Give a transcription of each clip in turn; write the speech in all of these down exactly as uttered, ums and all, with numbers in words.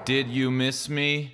Did you miss me?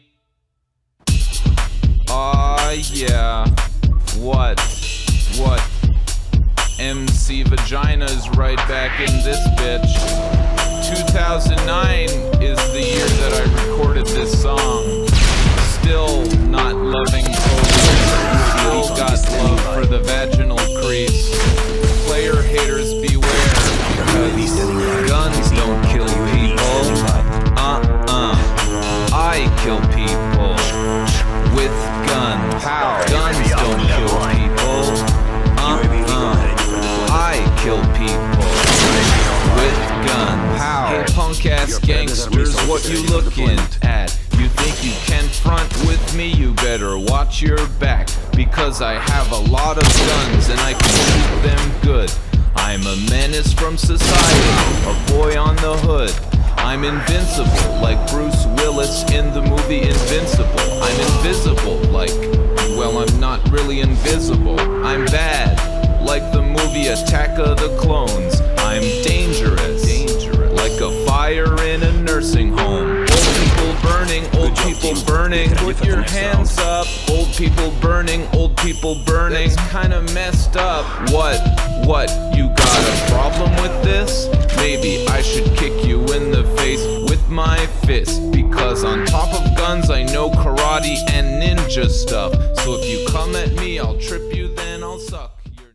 Aw, uh, yeah. What? What? M C Vagina's right back in this bitch. two thousand nine is the year that I recorded this song. Still not loving Kobe. Still got love for the vaginal crease. Player haters beware, because guns don't kill people. Uh-uh. I kill people with guns. How? Guns don't kill people. Uh-uh. I kill people with guns. How? Hey, punk-ass gangsters, what you looking at? You think you can front with me? You better watch your back, because I have a lot of guns and I can shoot them good. I'm a menace from society, a boy on the hood. I'm invincible, like Bruce Willis in the movie Invincible. I'm invisible, like, well, I'm not really invisible. I'm bad, like the movie Attack of the Clones. I'm dangerous, dangerous, like a fire in a nursing home. Old people burning, old people burning. Put your hands up. Old people burning, old people burning. It's kinda messed up. What? What? You got a problem with this? Maybe I should kick you in the face with my fist, because on top of guns I know karate and ninja stuff. So if you come at me, I'll trip you then.